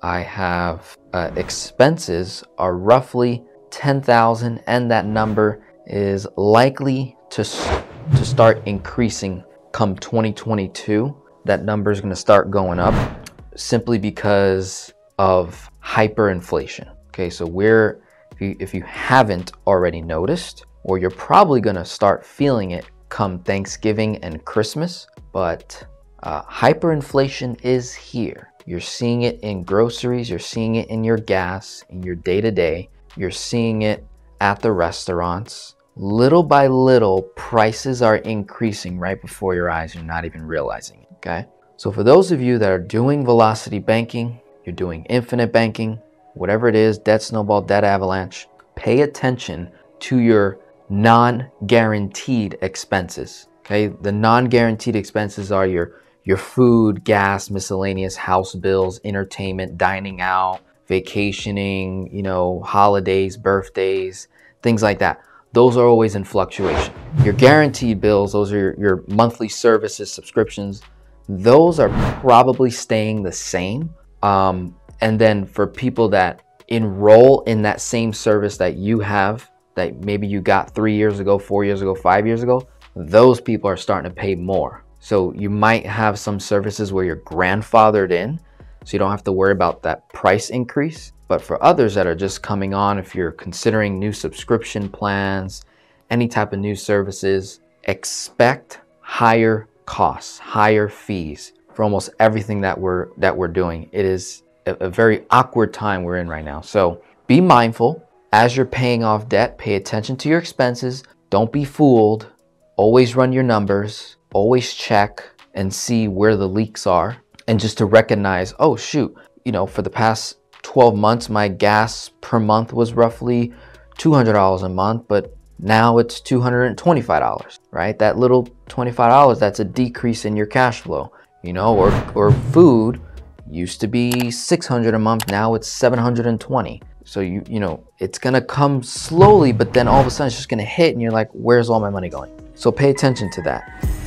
I have expenses are roughly 10,000, and that number is likely to start increasing come 2022. That number is going to start going up simply because of hyperinflation. Okay, so if you haven't already noticed, or you're probably going to start feeling it come Thanksgiving and Christmas, but hyperinflation is here. You're seeing it in groceries, you're seeing it in your gas, in your day-to-day, you're seeing it at the restaurants. Little by little, prices are increasing right before your eyes. You're not even realizing it, okay? So for those of you that are doing velocity banking, you're doing infinite banking, whatever it is, debt snowball, debt avalanche, pay attention to your non-guaranteed expenses, okay? The non-guaranteed expenses are your food, gas, miscellaneous, house bills, entertainment, dining out, vacationing, holidays, birthdays, things like that. Those are always in fluctuation. Your guaranteed bills, those are your monthly services, subscriptions, those are probably staying the same. And then for people that enroll in that same service that you have, that maybe you got 3 years ago, 4 years ago, 5 years ago, those people are starting to pay more. So you might have some services where you're grandfathered in, so you don't have to worry about that price increase. But for others that are just coming on, if you're considering new subscription plans, any type of new services, expect higher costs, higher fees for almost everything that we're doing. It is a very awkward time we're in right now. So be mindful as you're paying off debt. Pay attention to your expenses. Don't be fooled. Always run your numbers. Always check and see where the leaks are, and just to recognize, oh shoot, for the past 12 months my gas per month was roughly $200 a month, but now it's $225, right? That little $25, that's a decrease in your cash flow, or food used to be $600 a month, now it's $720. So it's gonna come slowly, but then all of a sudden it's just gonna hit and you're like, where's all my money going? So pay attention to that.